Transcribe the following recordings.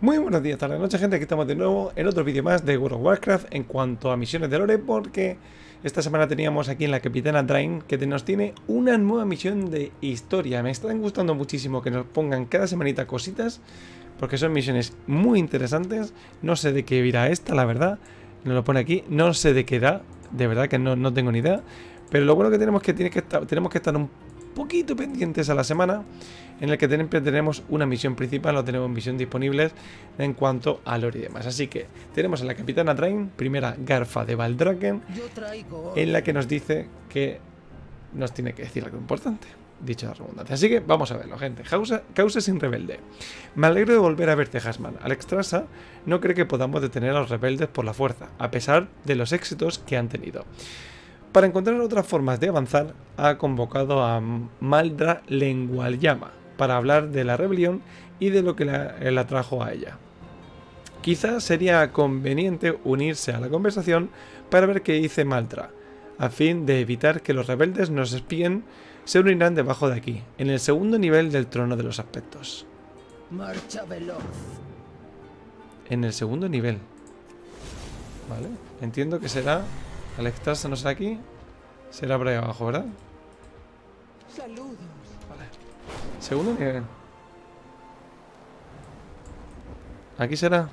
Muy buenos días, tarde, noche, gente. Aquí estamos de nuevo en otro vídeo más de World of Warcraft en cuanto a misiones de lore, porque esta semana teníamos aquí en la Capitana Drain que nos tiene una nueva misión de historia. Me están gustando muchísimo que nos pongan cada semanita cositas, porque son misiones muy interesantes. No sé de qué irá esta, la verdad. Nos lo pone aquí, no sé de qué irá, de verdad que no tengo ni idea. Pero lo bueno que tenemos es que tenemos que estar un poquito pendientes a la semana, en el que tenemos una misión principal, no tenemos misión disponibles en cuanto a lore y demás. Así que tenemos a la Capitana Drain, primera Garfa de Valdraken, en la que nos dice que nos tiene que decir algo importante, dicho la redundancia. Así que vamos a verlo, gente. Causa sin rebelde. Me alegro de volver a verte, Hasman. Alex Trasa no cree que podamos detener a los rebeldes por la fuerza, a pesar de los éxitos que han tenido. Para encontrar otras formas de avanzar, ha convocado a Maldra Lengualyama para hablar de la rebelión y de lo que la trajo a ella. Quizás sería conveniente unirse a la conversación para ver qué dice Maldra. A fin de evitar que los rebeldes nos espíen, se unirán debajo de aquí, en el segundo nivel del trono de los aspectos. Marcha veloz. En el segundo nivel. Vale, entiendo que será... Alex Trasa no será aquí, será por ahí abajo, ¿verdad? Saludos. Vale. Segundo nivel. Aquí será.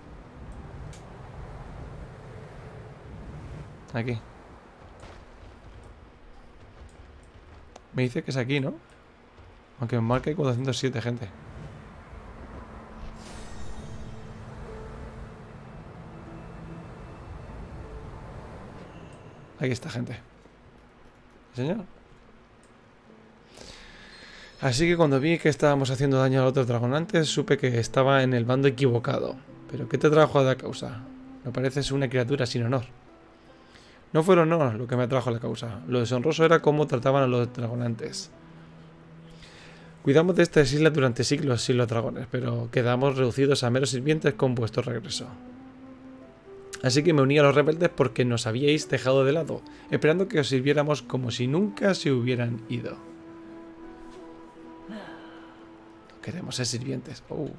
Aquí. Me dice que es aquí, ¿no? Aunque me marca hay 407, gente. Aquí está, gente. ¿Señor? Así que cuando vi que estábamos haciendo daño al otro dragón antes, supe que estaba en el bando equivocado. ¿Pero qué te trajo a la causa? Me pareces una criatura sin honor. No fue el honor lo que me atrajo a la causa. Lo deshonroso era cómo trataban a los dragonantes. Cuidamos de estas islas durante siglos sin los dragones, pero quedamos reducidos a meros sirvientes con vuestro regreso. Así que me uní a los rebeldes porque nos habíais dejado de lado, esperando que os sirviéramos como si nunca se hubieran ido. No queremos ser sirvientes. Oh.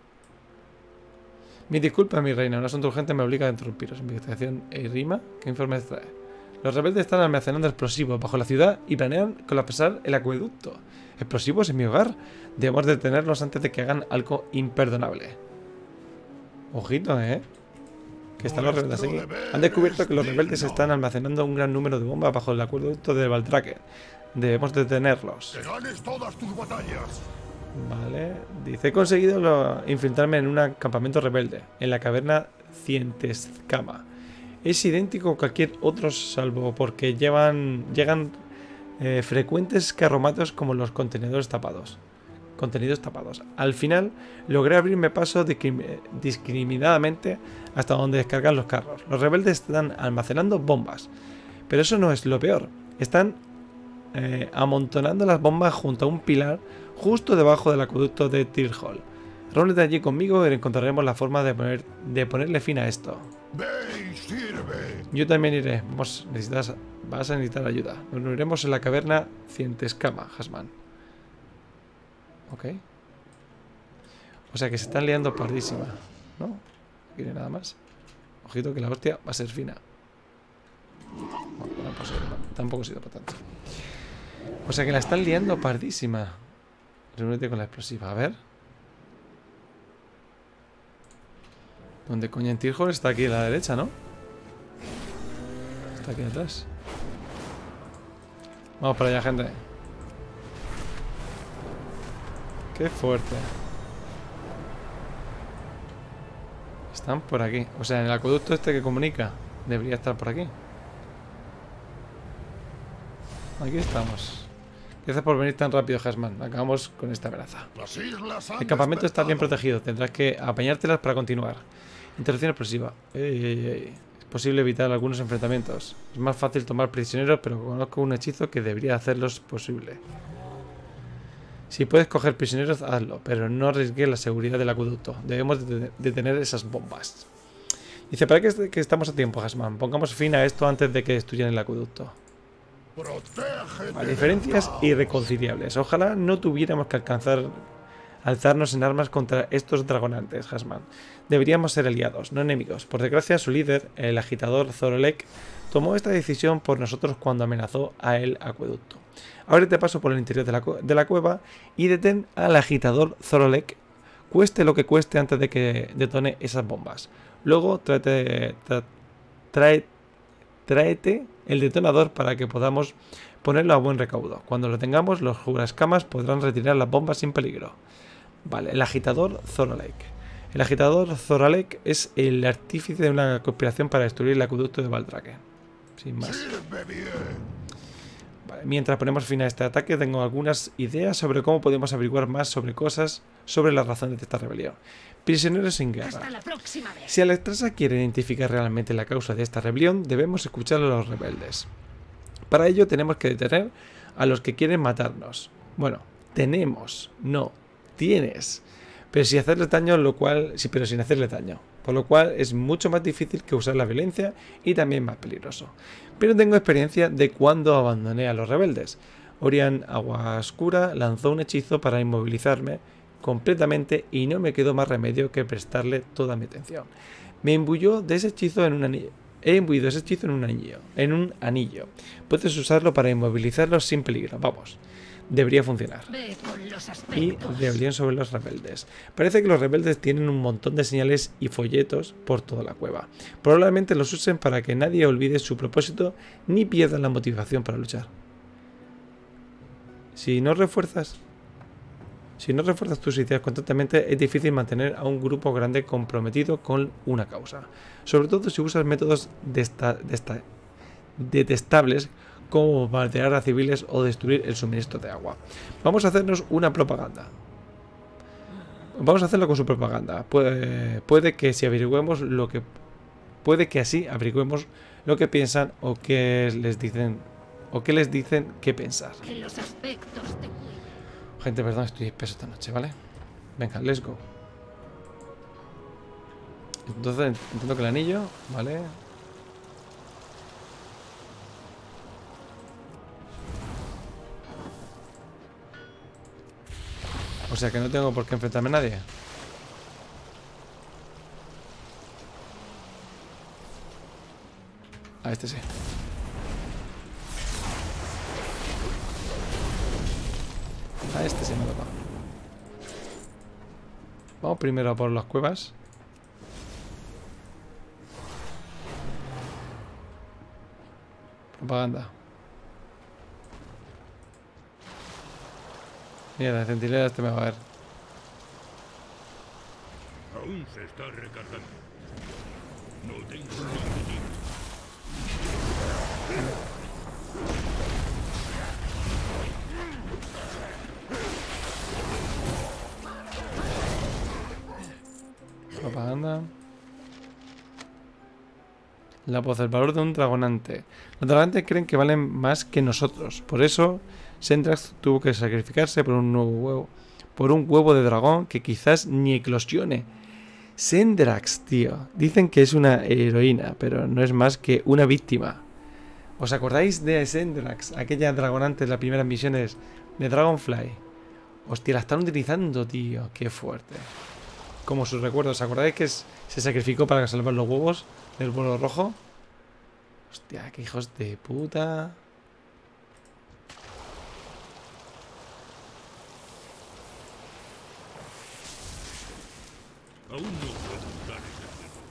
Mi disculpa, mi reina, un asunto urgente me obliga a interrumpiros. Investigación e rima. ¿Qué informes trae? Los rebeldes están almacenando explosivos bajo la ciudad y planean colapsar el acueducto. ¿Explosivos en mi hogar? Debemos detenerlos antes de que hagan algo imperdonable. Ojito, que están los rebeldes aquí. Han descubierto que los rebeldes están almacenando un gran número de bombas bajo el acueducto de Valdraken. Debemos detenerlos. ¡Que ganes todas tus batallas! Vale. Dice, he conseguido infiltrarme en un campamento rebelde, en la caverna Cientescama. Es idéntico a cualquier otro, salvo porque llegan frecuentes carromatos como los contenedores tapados. Al final logré abrirme paso discriminadamente hasta donde descargan los carros. Los rebeldes están almacenando bombas, pero eso no es lo peor. Están amontonando las bombas junto a un pilar justo debajo del acueducto de Tirhol. Reúnete allí conmigo y encontraremos la forma de ponerle fin a esto. ¡Ve y sirve! Yo también iré. Vas a necesitar ayuda. Nos uniremos en la caverna Cientescama, Hasman. Ok. O sea que se están liando pardísima, ¿no? No quiere nada más. Ojito que la hostia va a ser fina. Bueno, tampoco ha sido para tanto. O sea que la están liando pardísima. Reúnete con la explosiva. A ver. ¿Dónde coño en Tirhol? Está aquí a la derecha, ¿no? Está aquí atrás. Vamos para allá, gente. Qué fuerte. Están por aquí. O sea, en el acueducto este que comunica debería estar por aquí. Aquí estamos. Gracias por venir tan rápido, Hasman. Acabamos con esta amenaza. Las islas han El campamento está bien despertado. protegido. Tendrás que apañártelas para continuar. Interrupción explosiva. Es posible evitar algunos enfrentamientos. Es más fácil tomar prisioneros, pero conozco un hechizo que debería hacerlos posible. Si puedes coger prisioneros, hazlo, pero no arriesgues la seguridad del acueducto. Debemos detener esas bombas. Dice, ¿para qué estamos a tiempo, Hasman? Pongamos fin a esto antes de que destruyan el acueducto. Protégete Diferencias del caos. irreconciliables. Ojalá no tuviéramos que alcanzar alzarnos en armas contra estos dragonantes, Hasman. Deberíamos ser aliados, no enemigos. Por desgracia, su líder, el agitador Zorolek, tomó esta decisión por nosotros cuando amenazó a el acueducto. Ahora te paso por el interior de la cueva y detén al agitador Zorolek, cueste lo que cueste antes de que detone esas bombas. Luego tráete el detonador para que podamos ponerlo a buen recaudo. Cuando lo tengamos, los jurascamas podrán retirar las bombas sin peligro. Vale, el agitador Zorolek. El agitador Zorolek es el artífice de una conspiración para destruir el acueducto de Valdrake. Sin más. Sirve bien. Vale, mientras ponemos fin a este ataque, tengo algunas ideas sobre cómo podemos averiguar más sobre cosas, sobre las razones de esta rebelión. Prisioneros sin guerra. Hasta la próxima vez. Si Alestrasa quiere identificar realmente la causa de esta rebelión, debemos escuchar a los rebeldes. Para ello tenemos que detener a los que quieren matarnos. Bueno, tenemos, no, tienes. Pero sin hacerles daño, pero sin hacerles daño. Por lo cual es mucho más difícil que usar la violencia y también más peligroso. Pero tengo experiencia de cuando abandoné a los rebeldes. Orián Aguascura lanzó un hechizo para inmovilizarme completamente y no me quedó más remedio que prestarle toda mi atención. Me imbuyó de ese hechizo en un anillo. He imbuido ese hechizo en un anillo. Puedes usarlo para inmovilizarlos sin peligro. Vamos. Debería funcionar. Ve con los Y aspectos. rebelión sobre los rebeldes. Parece que los rebeldes tienen un montón de señales y folletos por toda la cueva. Probablemente los usen para que nadie olvide su propósito ni pierdan la motivación para luchar. Si no refuerzas tus ideas constantemente, es difícil mantener a un grupo grande comprometido con una causa. Sobre todo si usas métodos detestables como bombardear a civiles o destruir el suministro de agua. Vamos a hacernos una propaganda. Vamos a hacerlo con su propaganda. Puede que así averigüemos lo que piensan o qué les dicen qué pensar. Que los aspectos te cuiden. Gente, perdón, estoy espeso esta noche, ¿vale? Venga, let's go. Entonces, entiendo que el anillo, ¿vale? O sea que no tengo por qué enfrentarme a nadie. A este sí. A este sí me lo va. Vamos primero a por las cuevas. Propaganda. Mira, de centinela este me va a ver. Aún se está recargando. No tengo ningún. Propaganda. La voz, el valor de un dragonante. Los dragonantes creen que valen más que nosotros. Por eso, Sendrax tuvo que sacrificarse por un nuevo huevo. Por un huevo de dragón que quizás ni eclosione. Sendrax, tío. Dicen que es una heroína, pero no es más que una víctima. ¿Os acordáis de Sendrax? Aquella dragonante en las primeras misiones de Dragonfly. Hostia, la están utilizando, tío. Qué fuerte. Como sus recuerdos. ¿Os acordáis que se sacrificó para salvar los huevos del vuelo rojo? Hostia, qué hijos de puta. Aún no puedo usar ese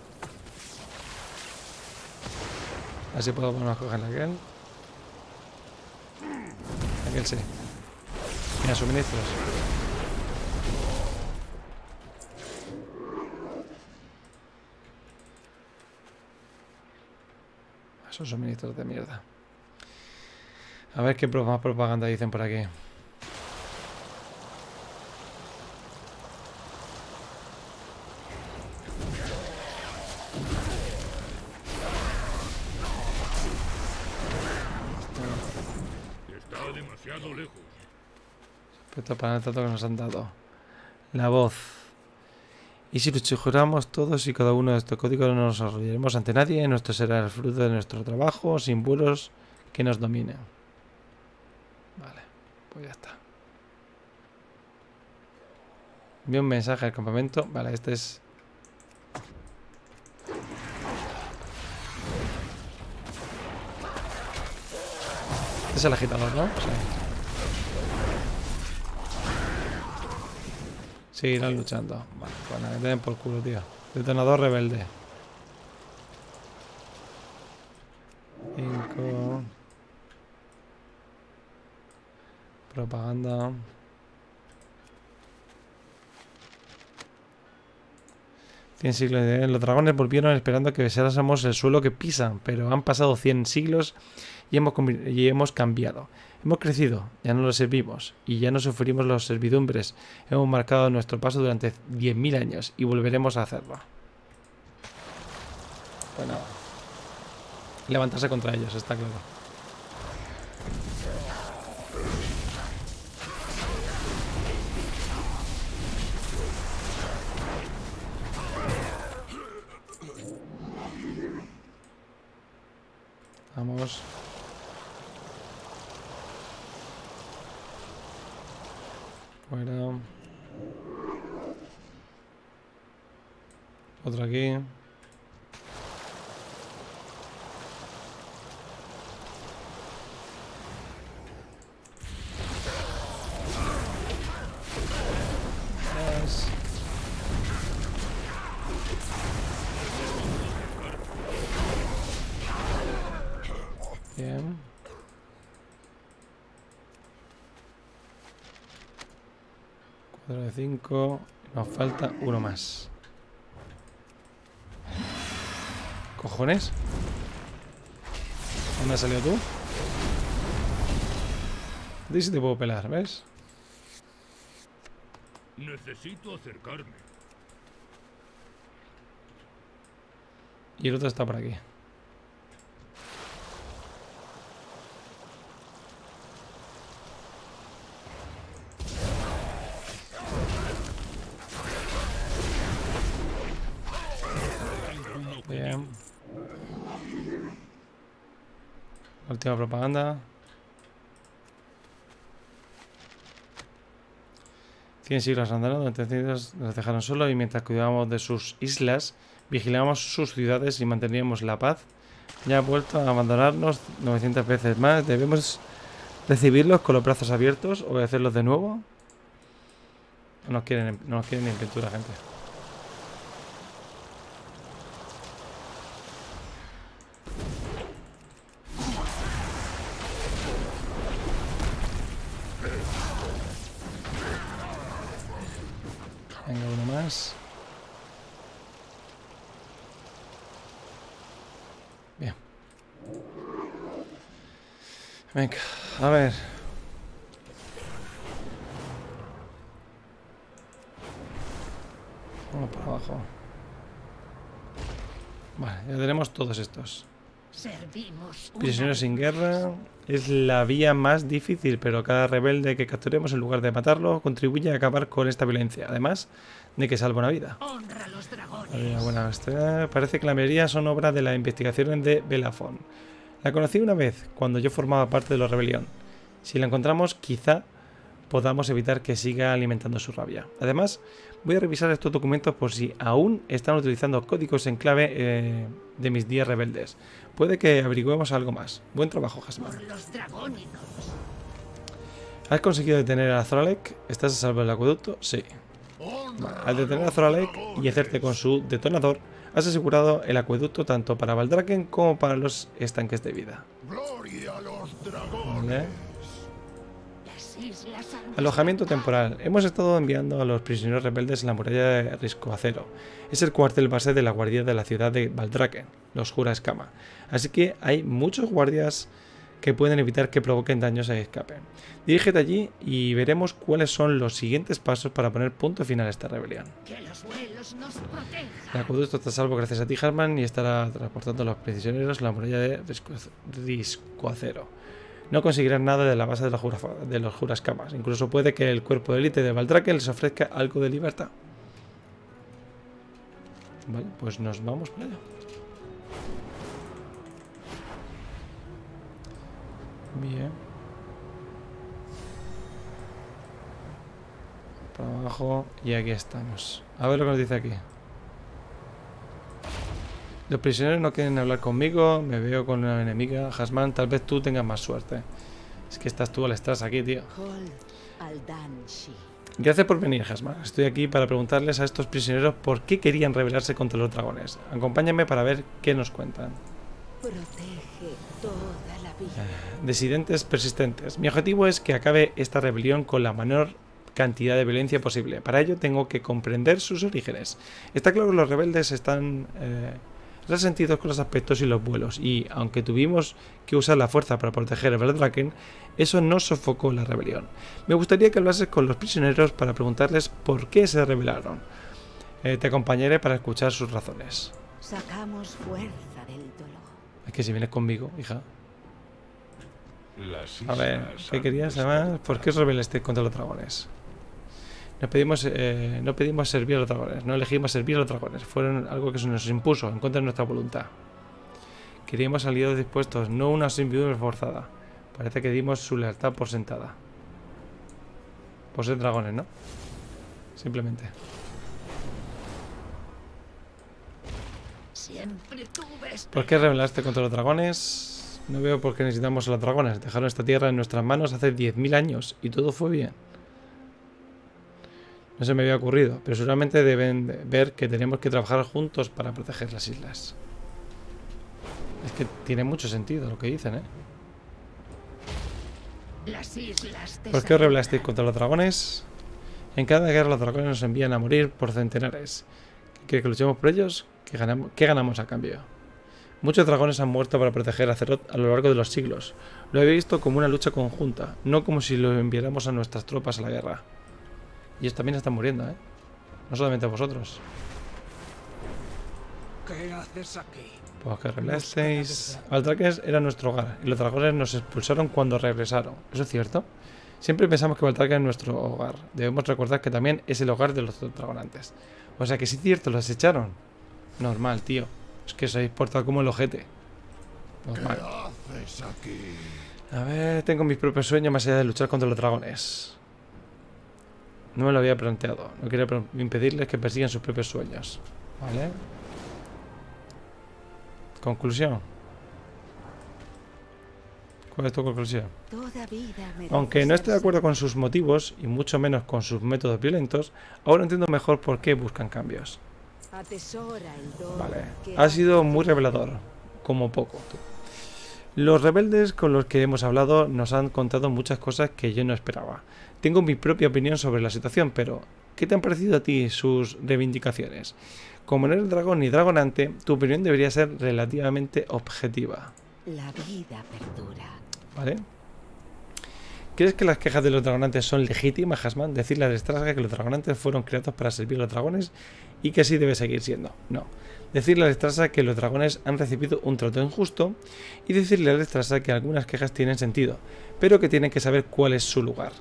juego. Así puedo poner a coger aquel. Aquel sí. Mira, suministros. Esos suministros de mierda. A ver qué más propaganda dicen por aquí. Está demasiado lejos. Respecto para el trato que nos han dado. La voz. Y si nos juramos todos y cada uno de estos códigos no nos arrodillaremos ante nadie, nuestro será el fruto de nuestro trabajo, sin vuelos que nos dominen. Vale, pues ya está. Envío un mensaje al campamento. Vale, este es... Este es el agitador, ¿no? Sí. Seguirán luchando. Vale, pues nada, que te den por culo, tío. Detonador rebelde. 5. Propaganda. Cien siglos de... Los dragones volvieron esperando que besáramos el suelo que pisan, pero han pasado 100 siglos y hemos cambiado. Hemos crecido, ya no lo servimos y ya no sufrimos las servidumbres. Hemos marcado nuestro paso durante 10.000 años y volveremos a hacerlo. Bueno, levantarse contra ellos, está claro. Vamos. Fuera. Otro aquí. Más. Bien. Cuadro de 5. Nos falta uno más. ¿Cojones? ¿Dónde has salido tú? A ti sí te puedo pelar, ¿ves? Necesito acercarme. Y el otro está por aquí. Bien. Última propaganda. 100 siglos andando, durante 100 siglos nos dejaron solos y mientras cuidábamos de sus islas, vigilábamos sus ciudades y manteníamos la paz. Ya ha vuelto a abandonarnos 900 veces más. Debemos recibirlos con los brazos abiertos, obedecerlos de nuevo. No nos quieren ni en pintura, gente. Venga, uno más. Bien. Venga, a ver. Vamos por abajo. Vale, ya tenemos todos estos. Servimos Prisioneros sin guerra es la vía más difícil, pero cada rebelde que capturemos en lugar de matarlo contribuye a acabar con esta violencia, además de que salva una vida. honra a los dragones. Bueno, parece que la mayoría son obras de las investigaciones de Belafon. La conocí una vez, cuando yo formaba parte de la rebelión. Si la encontramos, quizá podamos evitar que siga alimentando su rabia. Además, voy a revisar estos documentos por si aún están utilizando códigos en clave de mis días rebeldes. Puede que averigüemos algo más. Buen trabajo, Hasman. Por los dragónicos. ¿Has conseguido detener a Zoralek? ¿Estás a salvo del acueducto? Sí. Vale, al detener a Zoralek y hacerte con su detonador, has asegurado el acueducto tanto para Valdraken como para los estanques de vida. Gloria a los dragones. Vale. Las islas han... Alojamiento temporal. Hemos estado enviando a los prisioneros rebeldes en la muralla de Riscoacero. Es el cuartel base de la guardia de la ciudad de Valdraken, los Jura Escama. Así que hay muchos guardias que pueden evitar que provoquen daños a escape. Dirígete allí y veremos cuáles son los siguientes pasos para poner punto final a esta rebelión. Que los vuelos nos protejan. El acueducto está a salvo gracias a ti, Harman, y estará transportando a los prisioneros en la muralla de Riscoacero. No conseguirán nada de la base de los Jurascamas. Incluso puede que el cuerpo de élite de Valdraken les ofrezca algo de libertad. Vale, pues nos vamos para allá. Bien. Para abajo. abajo y aquí estamos. A ver lo que nos dice aquí. Los prisioneros no quieren hablar conmigo. Me veo con una enemiga. Hasman, tal vez tú tengas más suerte. Es que estás tú al estás aquí, tío. Gracias por venir, Hasman. Estoy aquí para preguntarles a estos prisioneros por qué querían rebelarse contra los dragones. Acompáñame para ver qué nos cuentan. Protege toda la vida. Disidentes persistentes. Mi objetivo es que acabe esta rebelión con la menor cantidad de violencia posible. Para ello tengo que comprender sus orígenes. Está claro que los rebeldes están resentidos con los aspectos y los vuelos, y aunque tuvimos que usar la fuerza para proteger a Valdraken, eso no sofocó la rebelión. Me gustaría que hablases con los prisioneros para preguntarles por qué se rebelaron. Te acompañaré para escuchar sus razones. Sacamos fuerza del dolor. Es que si vienes conmigo, hija. Las A ver, islas ¿qué han querías además? ¿Por qué os rebelasteis contra los dragones? No pedimos servir a los dragones, no elegimos servir a los dragones. Fueron algo que se nos impuso en contra de nuestra voluntad. Queríamos aliados dispuestos, no una servidumbre forzada. Parece que dimos su lealtad por sentada. Por ser dragones, ¿no? Simplemente. Siempre tuve ¿Por qué rebelaste contra los dragones? No veo por qué necesitamos a los dragones. Dejaron esta tierra en nuestras manos hace 10.000 años y todo fue bien. No se me había ocurrido, pero seguramente deben ver que tenemos que trabajar juntos para proteger las islas. Es que tiene mucho sentido lo que dicen, ¿eh? las islas. ¿Por qué os rebelasteis contra los dragones? En cada guerra los dragones nos envían a morir por centenares. ¿Quiere que luchemos por ellos? ¿Qué ganamos a cambio? Muchos dragones han muerto para proteger a Azeroth a lo largo de los siglos. Lo he visto como una lucha conjunta, no como si lo enviáramos a nuestras tropas a la guerra. Y ellos también están muriendo, ¿eh? No solamente vosotros. ¿Qué haces aquí? Pues que rebelasteis. Valdraken era nuestro hogar y los dragones nos expulsaron cuando regresaron. ¿Eso es cierto? Siempre pensamos que Valdraken es nuestro hogar. Debemos recordar que también es el hogar de los dragonantes. O sea que sí es cierto, los echaron. Normal, tío. Es que os habéis portado como el ojete. Normal. ¿Qué haces aquí? A ver, tengo mis propios sueños más allá de luchar contra los dragones. No me lo había planteado. No quería impedirles que persigan sus propios sueños. ¿Vale? Conclusión. ¿Cuál es tu conclusión? Toda vida merece Aunque no esté de ser acuerdo con sus motivos, y mucho menos con sus métodos violentos, ahora entiendo mejor por qué buscan cambios. Atesora el don Vale. que Ha sido hace muy revelador. Como poco. Tú. Los rebeldes con los que hemos hablado nos han contado muchas cosas que yo no esperaba. Tengo mi propia opinión sobre la situación, pero ¿qué te han parecido a ti sus reivindicaciones? Como no eres dragón ni dragonante, tu opinión debería ser relativamente objetiva. La vida perdura. ¿Vale? ¿Crees que las quejas de los dragonantes son legítimas, Hasman? Decirle a Lestraga que los dragonantes fueron creados para servir a los dragones y que así debe seguir siendo. No. Decirle a Lestraga que los dragones han recibido un trato injusto y decirle a Lestraga que algunas quejas tienen sentido, pero que tienen que saber cuál es su lugar.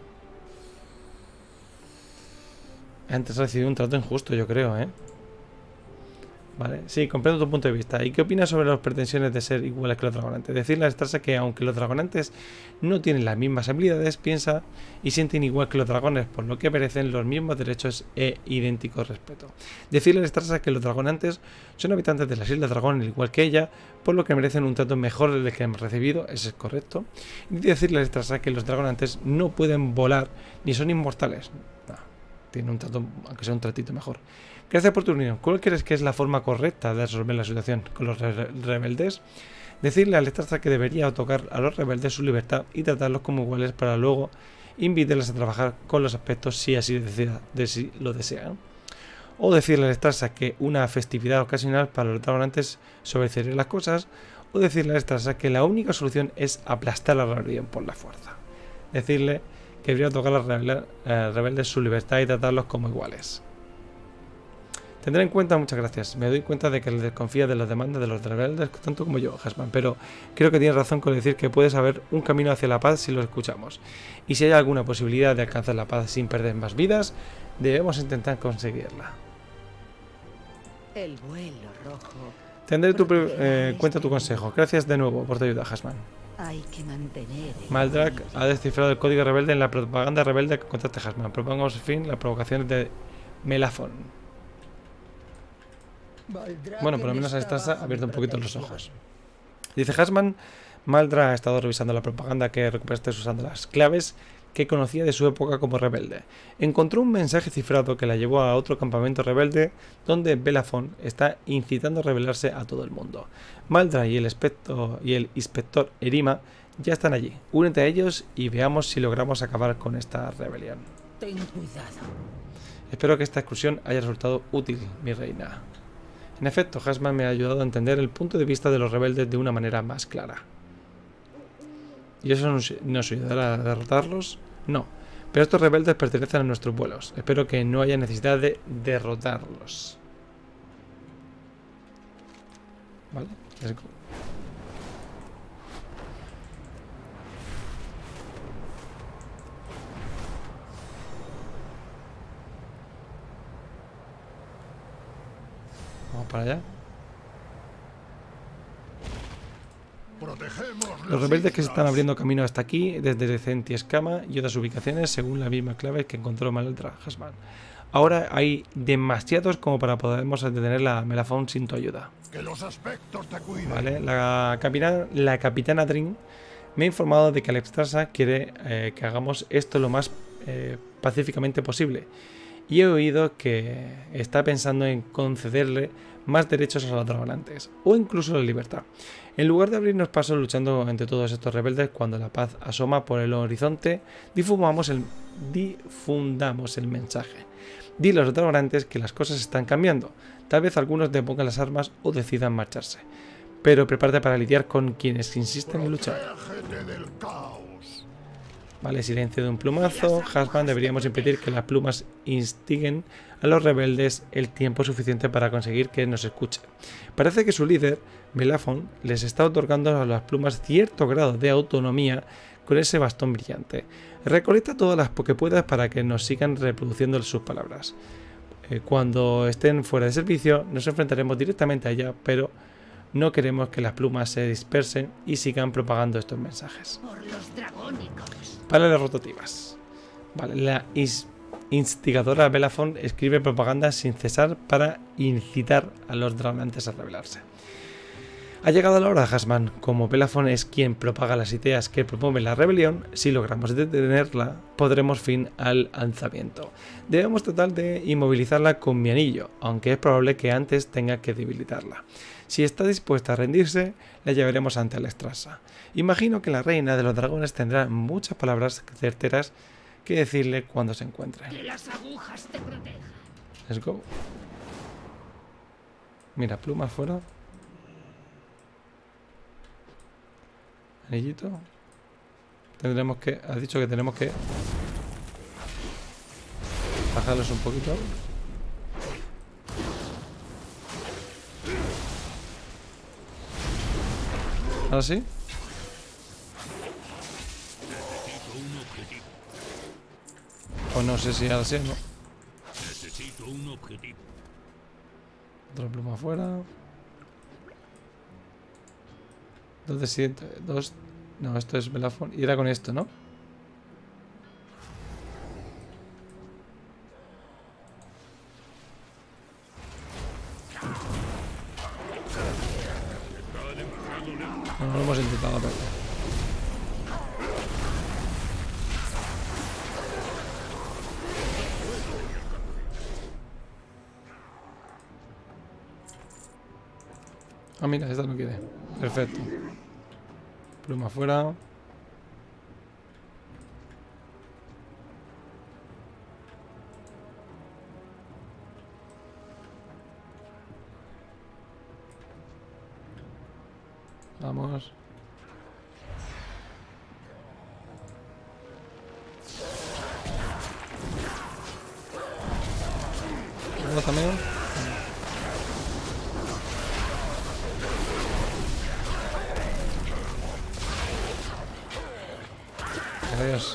Antes ha recibido un trato injusto, yo creo, ¿eh? Vale, sí, comprendo tu punto de vista. ¿Y qué opinas sobre las pretensiones de ser iguales que los dragonantes? Decirle a Lestraga que aunque los dragonantes no tienen las mismas habilidades, piensa y sienten igual que los dragones, por lo que merecen los mismos derechos e idéntico respeto. Decirle a Lestraga que los dragonantes son habitantes de las Islas Dragón, al igual que ella, por lo que merecen un trato mejor del que han recibido, eso es correcto. Y decirle a Lestraga que los dragonantes no pueden volar ni son inmortales. No, tiene un trato, aunque sea un tratito mejor. Gracias por tu opinión. ¿Cuál crees que es la forma correcta de resolver la situación con los rebeldes? Decirle a Lestraga que debería otorgar a los rebeldes su libertad y tratarlos como iguales para luego invitarles a trabajar con los aspectos si así lo desean. O decirle a Lestraga que una festividad ocasional para los dragonantes sobresería las cosas. O decirle a Lestraga que la única solución es aplastar a la rebelión por la fuerza. Decirle que debería otorgar a los rebeldes su libertad y tratarlos como iguales. Tendré en cuenta, muchas gracias. Me doy cuenta de que desconfía de las demandas de los rebeldes tanto como yo, Hasman, pero creo que tienes razón con decir que puedes haber un camino hacia la paz si lo escuchamos. Y si hay alguna posibilidad de alcanzar la paz sin perder más vidas, debemos intentar conseguirla. El vuelo rojo. Tendré en cuenta tu consejo. Gracias de nuevo por tu ayuda, Hasman. Hay que mantener el Maldrak equilibrio. ha descifrado el código rebelde en la propaganda rebelde que encontraste Hasman. Propongamos fin las provocaciones de Melafon. Bueno, por lo menos a esta se ha abierto un poquito los ojos. Dice Hasman, Maldra ha estado revisando la propaganda que recuperaste usando las claves que conocía de su época como rebelde. Encontró un mensaje cifrado que la llevó a otro campamento rebelde donde Belafon está incitando a rebelarse a todo el mundo. Maldra y el inspector Erima ya están allí. Únete a ellos y veamos si logramos acabar con esta rebelión. Ten cuidado. Espero que esta excursión haya resultado útil, mi reina. En efecto, Hasman me ha ayudado a entender el punto de vista de los rebeldes de una manera más clara. ¿Y eso nos ayudará a derrotarlos? No. Pero estos rebeldes pertenecen a nuestros vuelos. Espero que no haya necesidad de derrotarlos. Vale. Vamos para allá. Los rebeldes que se están abriendo camino hasta aquí, desde Centiescama y otras ubicaciones, según la misma clave que encontró Maldra Hasman. Ahora hay demasiados como para podermos detener la Melafon sin tu ayuda. Que los aspectos te cuiden. Vale, la capitana Drin me ha informado de que Alexstrasza quiere que hagamos esto lo más pacíficamente posible. Y he oído que está pensando en concederle más derechos a los dragonantes, o incluso la libertad. En lugar de abrirnos paso luchando entre todos estos rebeldes, cuando la paz asoma por el horizonte, difundamos el mensaje. Dile a los dragonantes que las cosas están cambiando. Tal vez algunos depongan las armas o decidan marcharse. Pero prepárate para lidiar con quienes insisten en luchar. Del caos. Vale, silencio de un plumazo. Hasman, deberíamos impedir que las plumas instiguen a los rebeldes el tiempo suficiente para conseguir que nos escuchen. Parece que su líder, Belafon, les está otorgando a las plumas cierto grado de autonomía con ese bastón brillante. Recolecta todas las que puedas para que nos sigan reproduciendo sus palabras. Cuando estén fuera de servicio, nos enfrentaremos directamente a ella, pero no queremos que las plumas se dispersen y sigan propagando estos mensajes. Por los dragónicos. Para las rotativas. Vale, la instigadora Belafon escribe propaganda sin cesar para incitar a los dragonantes a rebelarse. Ha llegado la hora, Hasman. Como Belafon es quien propaga las ideas que promueven la rebelión, si logramos detenerla, podremos fin al alzamiento. Debemos tratar de inmovilizarla con mi anillo, aunque es probable que antes tenga que debilitarla. Si está dispuesta a rendirse, la llevaremos ante Alexstrasza. Imagino que la reina de los dragones tendrá muchas palabras certeras que decirle cuando se encuentre. Que las agujas te protejan. Let's go. Mira, plumas fuera. Anillito. Tendremos que... Has dicho que tenemos que bajarlos un poquito. ¿Ahora sí? Necesito un objetivo. Pues no sé si ahora sí o no. Necesito un objetivo. Otra pluma afuera. Dos de 7. Dos. No, esto es Belafon. Y era con esto, ¿no? No lo hemos intentado perder. Ah, mira, esta no quiere. Perfecto. Pluma afuera. Vamos. ¿Uno también? Adiós.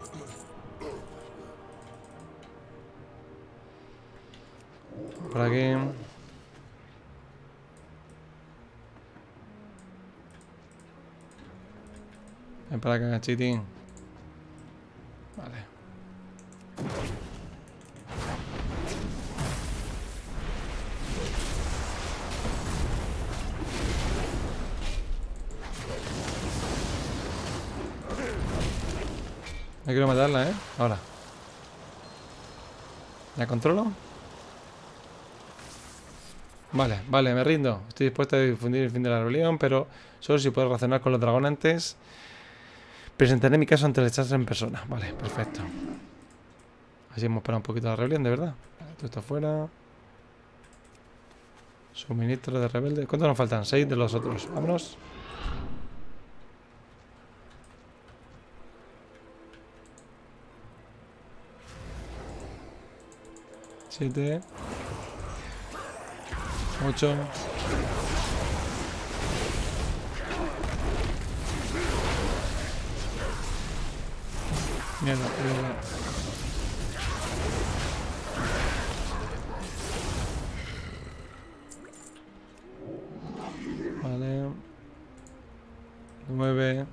Por aquí. Ven para acá, chitín. Vale. No quiero matarla, ¿eh? Ahora. ¿La controlo? Vale, vale, me rindo. Estoy dispuesto a difundir el fin de la rebelión, pero solo si puedo razonar con los dragonantes. Presentaré mi caso ante el Chance en persona. Vale, perfecto. Así hemos parado un poquito la rebelión, de verdad. Vale, todo esto fuera. Suministro de rebeldes. ¿Cuántos nos faltan? 6 de los otros. Vámonos. Siete. 8. Mierda, Vale. 9.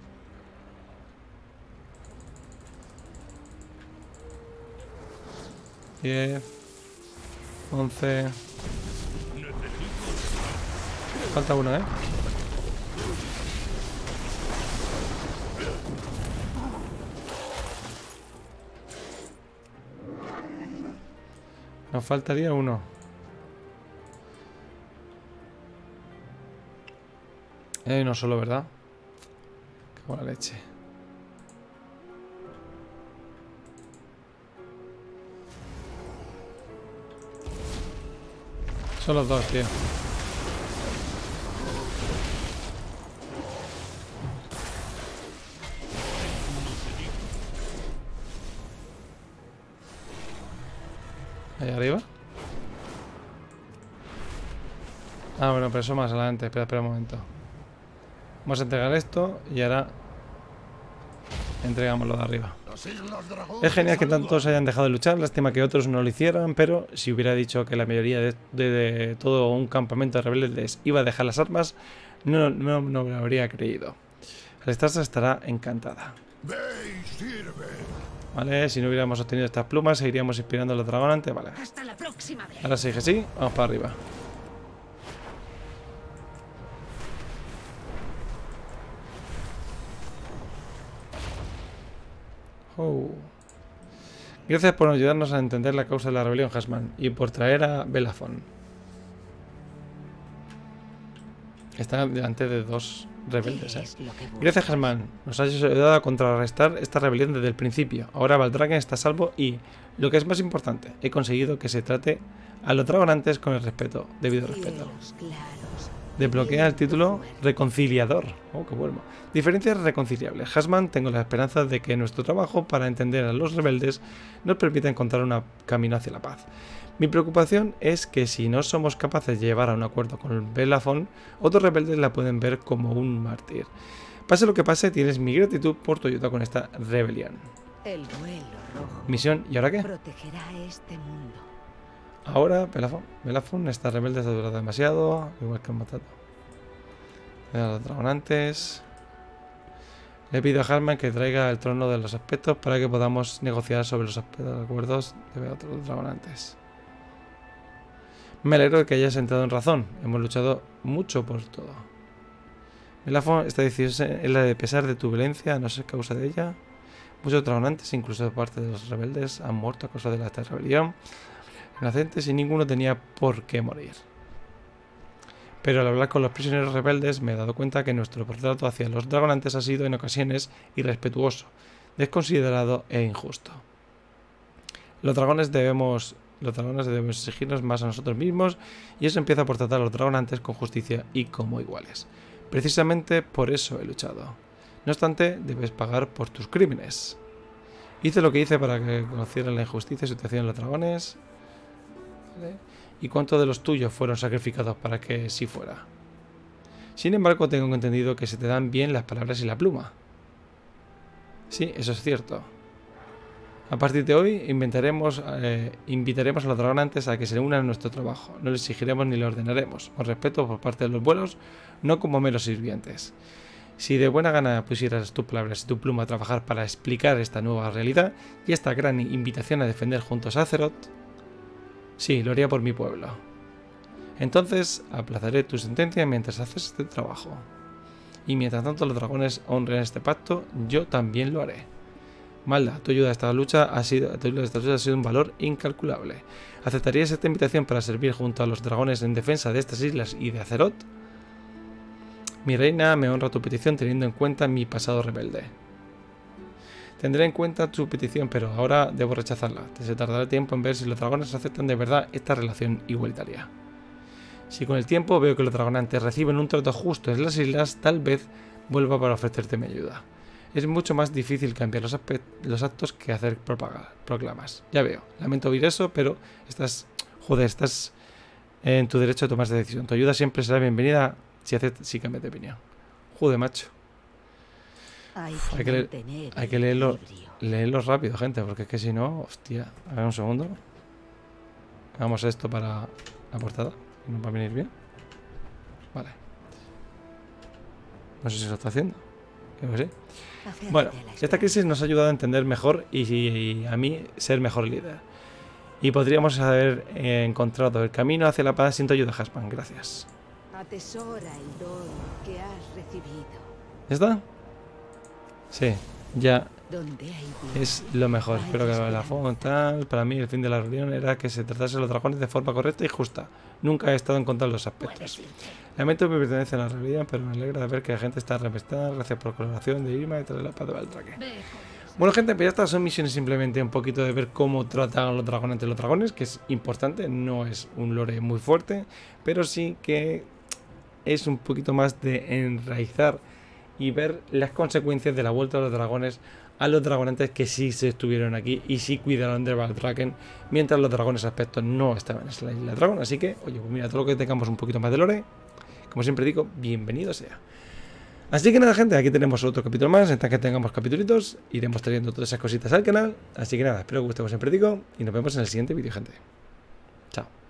10. 11. Falta uno, ¿eh? Nos faltaría uno. No solo, ¿verdad? Qué buena leche. Son los dos, tío. Ahí arriba. Ah, bueno, pero eso más adelante. Espera un momento. Vamos a entregar esto y ahora entregamos lo de arriba. Es genial que tantos hayan dejado de luchar. Lástima que otros no lo hicieran, pero si hubiera dicho que la mayoría de todo un campamento de rebeldes iba a dejar las armas, no me lo habría creído. Alestrasa estará encantada. Vale, si no hubiéramos obtenido estas plumas, seguiríamos inspirando a los dragonantes. Vale. Hasta la próxima vez. Ahora sí que sí, vamos para arriba. Oh. Gracias por ayudarnos a entender la causa de la rebelión, Hasman, y por traer a Belafon. Está delante de dos rebeldes, ¿eh? Gracias, Hasman. Nos has ayudado a contrarrestar esta rebelión desde el principio. Ahora Valdraken está a salvo y, lo que es más importante, he conseguido que se trate a los dragonantes con el respeto, debido respeto. Desbloquea el título Reconciliador. Oh, qué bueno. Diferencias reconciliables. Hasman, tengo la esperanza de que nuestro trabajo para entender a los rebeldes nos permita encontrar un camino hacia la paz. Mi preocupación es que si no somos capaces de llevar a un acuerdo con Belafon, otros rebeldes la pueden ver como un mártir. Pase lo que pase, tienes mi gratitud por tu ayuda con esta rebelión. El vuelo rojo Misión, ¿y ahora qué? protegerá este mundo. Ahora, Belafon, esta rebelde ha durado demasiado, igual que han matado a los dragonantes. Le pido a Hasman que traiga el trono de los aspectos para que podamos negociar sobre los acuerdos de otros dragonantes. Me alegro de que hayas entrado en razón. Hemos luchado mucho por todo. Belafon, esta decisión es la de pesar de tu violencia, no es causa de ella. Muchos dragonantes, incluso parte de los rebeldes, han muerto a causa de esta rebelión. Inocentes y ninguno tenía por qué morir. Pero al hablar con los prisioneros rebeldes me he dado cuenta que nuestro trato hacia los dragonantes ha sido en ocasiones irrespetuoso, desconsiderado e injusto. Los dragones debemos exigirnos más a nosotros mismos y eso empieza por tratar a los dragonantes con justicia y como iguales. Precisamente por eso he luchado. No obstante, debes pagar por tus crímenes. Hice lo que hice para que conocieran la injusticia y situación de los dragones. ¿Vale? ¿Y cuántos de los tuyos fueron sacrificados para que sí fuera? Sin embargo, tengo entendido que se te dan bien las palabras y la pluma. Sí, eso es cierto. A partir de hoy invitaremos a los dragonantes a que se unan a nuestro trabajo. No les exigiremos ni les ordenaremos. Con respeto por parte de los vuelos, no como meros sirvientes. Si de buena gana pusieras tus palabras y tu pluma a trabajar para explicar esta nueva realidad y esta gran invitación a defender juntos a Azeroth, sí, lo haría por mi pueblo. Entonces, aplazaré tu sentencia mientras haces este trabajo. Y mientras tanto los dragones honren este pacto, yo también lo haré. Malda, tu ayuda a esta lucha ha sido un valor incalculable. ¿Aceptarías esta invitación para servir junto a los dragones en defensa de estas islas y de Azeroth? Mi reina me honra tu petición teniendo en cuenta mi pasado rebelde. Tendré en cuenta tu petición, pero ahora debo rechazarla. Se tardará tiempo en ver si los dragones aceptan de verdad esta relación igualitaria. Si con el tiempo veo que los dragonantes reciben un trato justo en las islas, tal vez vuelva para ofrecerte mi ayuda. Es mucho más difícil cambiar los actos que hacer proclamas. Ya veo, lamento oír eso, pero estás en tu derecho a tomar esa decisión. Tu ayuda siempre será bienvenida si cambias de opinión. Joder, macho. Hay que leerlo rápido, gente, porque es que si no, hostia. A ver un segundo. Hagamos esto para la portada. ¿Nos va a venir bien? Vale. No sé si lo está haciendo. Creo que sí. Bueno, esta crisis nos ha ayudado a entender mejor y a mí ser mejor líder. Y podríamos haber encontrado el camino hacia la paz sin tu ayuda, Haspan. Gracias. Atesora el don que has recibido. ¿Ya está? Sí, ya Donde hay es lo mejor. Espero que la forma tal. Para mí el fin de la reunión era que se tratase a los dragones de forma correcta y justa. Nunca he estado en contra de los aspectos. Lamento que me pertenece a la realidad, pero me alegra de ver que la gente está respetada. Gracias por la colaboración de Irma y tras la paz de Valtraque. Bueno, gente, pues ya está. Son misiones simplemente un poquito de ver cómo tratan a los dragones entre los dragones, que es importante. No es un lore muy fuerte, pero sí que es un poquito más de enraizar y ver las consecuencias de la vuelta de los dragones a los dragonantes que sí se estuvieron aquí y sí cuidaron de Valtraken, mientras los dragones aspectos no estaban en la isla dragón. Así que, oye, pues mira, todo lo que tengamos un poquito más de lore, como siempre digo, bienvenido sea. Así que nada, gente, aquí tenemos otro capítulo más. En tanto que tengamos capítulos, iremos trayendo todas esas cositas al canal. Así que nada, espero que os guste, como siempre digo, y nos vemos en el siguiente vídeo, gente. Chao.